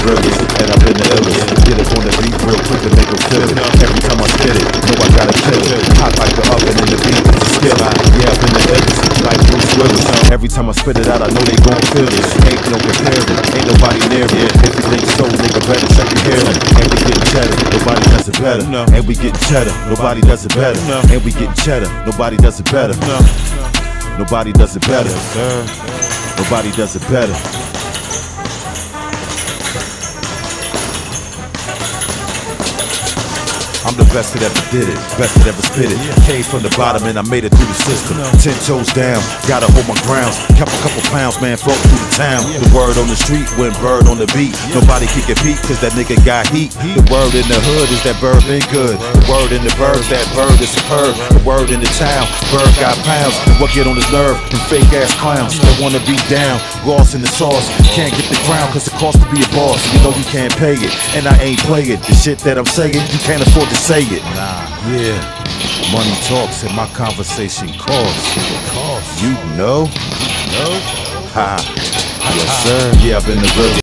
realest, and I've been the illest. Get up on the beat real quick to make them feel it. Every time I spit it, know I gotta kill it. Hot like the oven and the beat is a skill. Yeah, I've been the illest, like Bruce Willis. Every time I spit it out, I know they gon' feel it. Ain't no comparing, ain't nobody near it. If you think so, nigga, better check your hearing. And we getting cheddar, nobody does it better. And we getting cheddar, nobody does it better. And we getting cheddar, nobody does it better. Nobody does it better. Nobody does it better. I'm the best that ever did it, best that ever spit it. Came from the bottom and I made it through the system. 10 toes down, gotta hold my grounds. Kept a couple pounds, man, floating through the town. The word on the street went bird on the beat. Nobody can compete cause that nigga got heat. The word in the hood is that bird been good. The word in the birds, that bird is superb. The word in the town, bird got pounds. What get on his nerve? Them fake ass clowns that wanna be down. Lost in the sauce, can't get the crown cause it costs to be a boss. You know you can't pay it, and I ain't play it. The shit that I'm saying, you can't afford to say it. Nah, yeah. Money talks and my conversation costs. You know? Ha. Yes, sir. Yeah, I've been the real.